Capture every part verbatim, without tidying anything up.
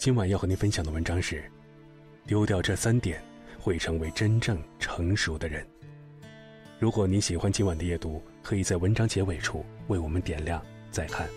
今晚要和您分享的文章是：丢掉这三点，会成为真正成熟的人。如果您喜欢今晚的阅读，可以在文章结尾处为我们点亮再看。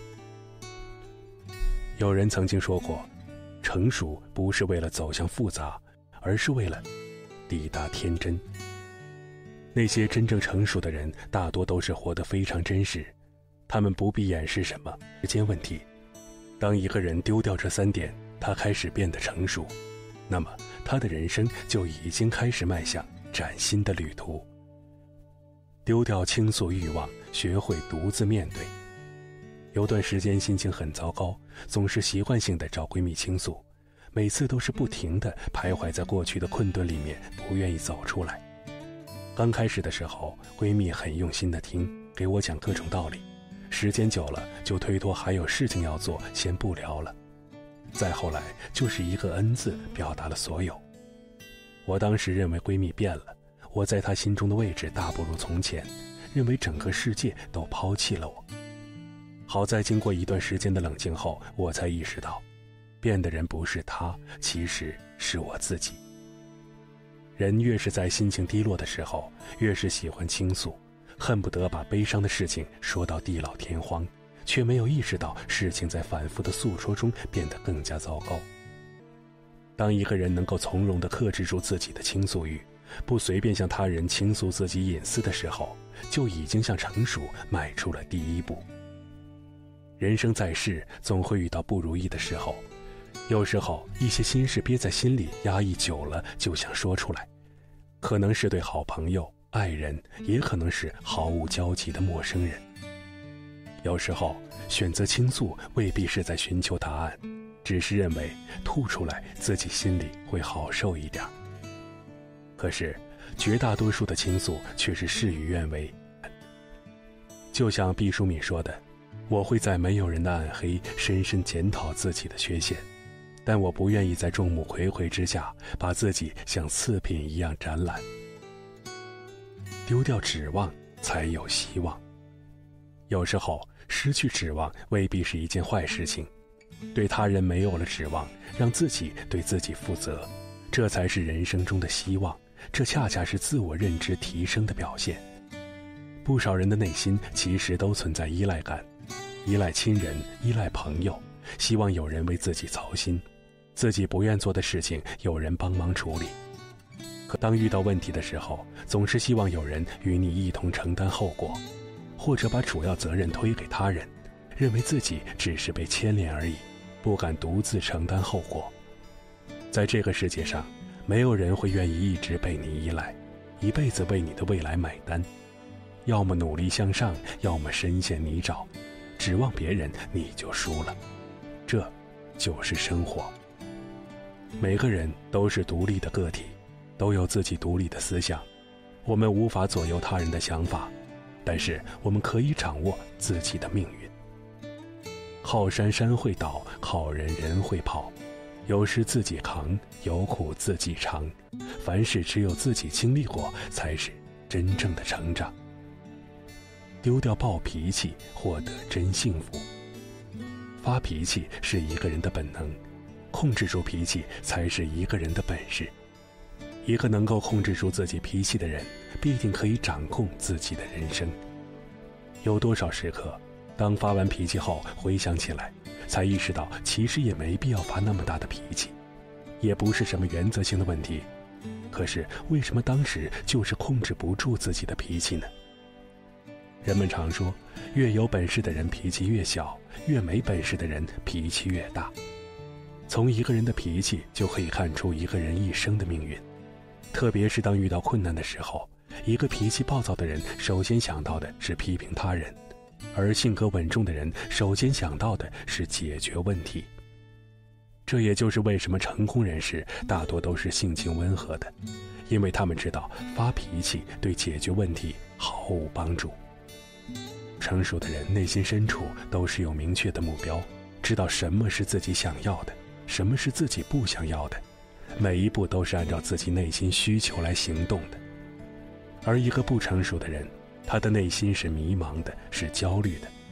有人曾经说过，成熟不是为了走向复杂，而是为了抵达天真。那些真正成熟的人，大多都是活得非常真实，他们不必掩饰什么时间问题。当一个人丢掉这三点，他开始变得成熟，那么他的人生就已经开始迈向崭新的旅途。丢掉倾诉欲望，学会独自面对。有段时间心情很糟糕，总是习惯性地找闺蜜倾诉，每次都是不停地徘徊在过去的困顿里面，不愿意走出来。刚开始的时候，闺蜜很用心地听，给我讲各种道理，时间久了就推脱还有事情要做，先不聊了。再后来就是一个恩字表达了所有。我当时认为闺蜜变了，我在她心中的位置大不如从前，认为整个世界都抛弃了我。好在经过一段时间的冷静后，我才意识到，变的人不是她，其实是我自己。人越是在心情低落的时候，越是喜欢倾诉，恨不得把悲伤的事情说到地老天荒，却没有意识到事情在反复的诉说中变得更加糟糕。当一个人能够从容地克制住自己的倾诉欲，不随便向他人倾诉自己隐私的时候，就已经向成熟迈出了第一步。人生在世，总会遇到不如意的时候，有时候一些心事憋在心里，压抑久了就想说出来，可能是对好朋友、爱人，也可能是毫无交集的陌生人。有时候选择倾诉未必是在寻求答案，只是认为吐出来自己心里会好受一点。可是绝大多数的倾诉却是事与愿违。就像毕淑敏说的，我会在没有人的暗黑深深检讨自己的缺陷，但我不愿意在众目睽睽之下把自己像次品一样展览。丢掉指望，才有希望。有时候失去指望未必是一件坏事情，对他人没有了指望，让自己对自己负责，这才是人生中的希望，这恰恰是自我认知提升的表现。不少人的内心其实都存在依赖感，依赖亲人，依赖朋友，希望有人为自己操心，自己不愿做的事情有人帮忙处理。可当遇到问题的时候，总是希望有人与你一同承担后果，或者把主要责任推给他人，认为自己只是被牵连而已，不敢独自承担后果。在这个世界上，没有人会愿意一直被你依赖，一辈子为你的未来买单。要么努力向上，要么深陷泥沼，指望别人你就输了。这就是生活。每个人都是独立的个体，都有自己独立的思想，我们无法左右他人的想法，但是我们可以掌握自己的命运。靠山山会倒，靠人人会跑，有事自己扛，有苦自己尝，凡事只有自己经历过，才是真正的成长。丢掉暴脾气，获得真幸福。发脾气是一个人的本能，控制住脾气才是一个人的本事。一个能够控制住自己脾气的人，必定可以掌控自己的人生。有多少时刻，当发完脾气后回想起来，才意识到其实也没必要发那么大的脾气，也不是什么原则性的问题。可是为什么当时就是控制不住自己的脾气呢？人们常说，越有本事的人脾气越小，越没本事的人脾气越大。从一个人的脾气就可以看出一个人一生的命运。特别是当遇到困难的时候，一个脾气暴躁的人首先想到的是批评他人，而性格稳重的人首先想到的是解决问题。这也就是为什么成功人士大多都是性情温和的，因为他们知道发脾气对解决问题毫无帮助。成熟的人内心深处都是有明确的目标，知道什么是自己想要的，什么是自己不想要的，每一步都是按照自己内心需求来行动的。而一个不成熟的人，他的内心是迷茫的，是焦虑的，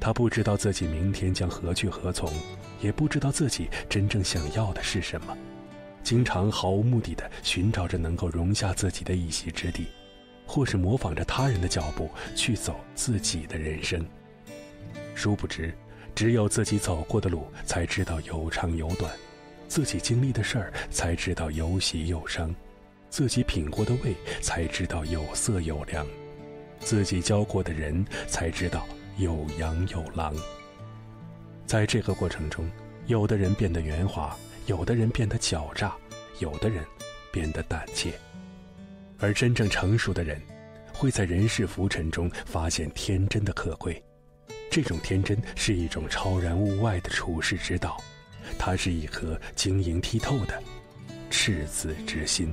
他不知道自己明天将何去何从，也不知道自己真正想要的是什么，经常毫无目的地寻找着能够容下自己的一席之地，或是模仿着他人的脚步去走自己的人生。殊不知，只有自己走过的路才知道有长有短，自己经历的事儿才知道有喜有伤，自己品过的味才知道有色有凉，自己交过的人才知道有阳有狼。在这个过程中，有的人变得圆滑，有的人变得狡诈，有的人变得胆怯。而真正成熟的人，会在人世浮沉中发现天真的可贵。这种天真是一种超然物外的处世之道，它是一颗晶莹剔透的赤子之心。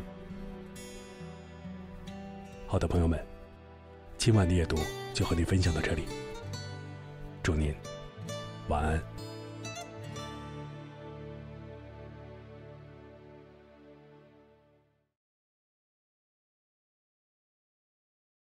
好的，朋友们，今晚的夜读就和您分享到这里，祝您晚安。